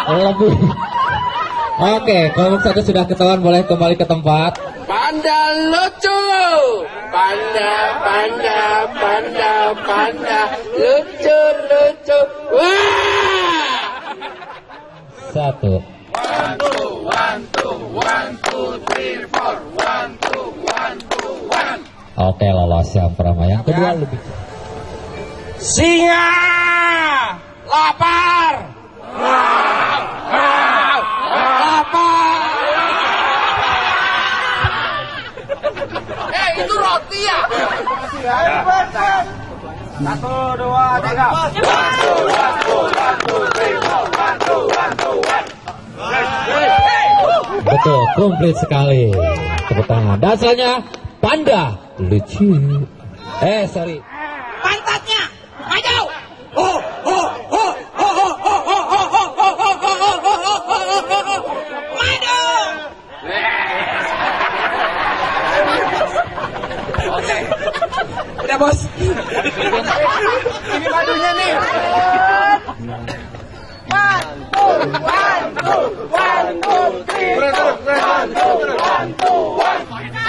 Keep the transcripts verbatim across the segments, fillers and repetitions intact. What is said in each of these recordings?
Lebih. Oke, kelompok satu sudah ketahuan, boleh kembali ke tempat. Panda lucu, panda, panda, panda, panda, lucu, lucu. Wah! Satu. One two, one two, one two, three, four, one two, one two, one. Oke, lolos yang pertama. Yang kedua lebih. Singa lapar. Lapar. Eh, itu roti ya? Satu, dua, tiga. Satu, satu, satu, tiga. Satu, satu, Betul, komplit sekali. Tepuk tangan. Dan selanjutnya panda lucu. Eh, sorry. Pantatnya maju. Oh, oh, oh, oh, oh, oh, oh, oh, oh, oh, oh, oh, maju. Oke, udah bos. Ini madunya nih. One, two, one, two, one, two, three, four, one, two, one, two, one.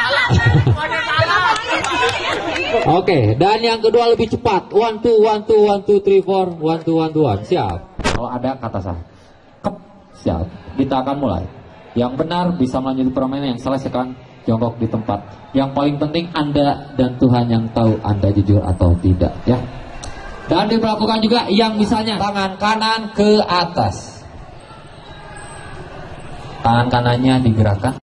Oke, dan yang kedua lebih cepat. One two one two one two three four one two one two one. Siap. Kalau ada kata sah. Kep. Siap. Kita akan mulai. Yang benar bisa melanjutkan permainan, yang salah silakan jongkok di tempat. Yang paling penting Anda dan Tuhan yang tahu Anda jujur atau tidak, ya. Dan diperlakukan juga yang misalnya tangan kanan ke atas. Tangan kanannya digerakkan.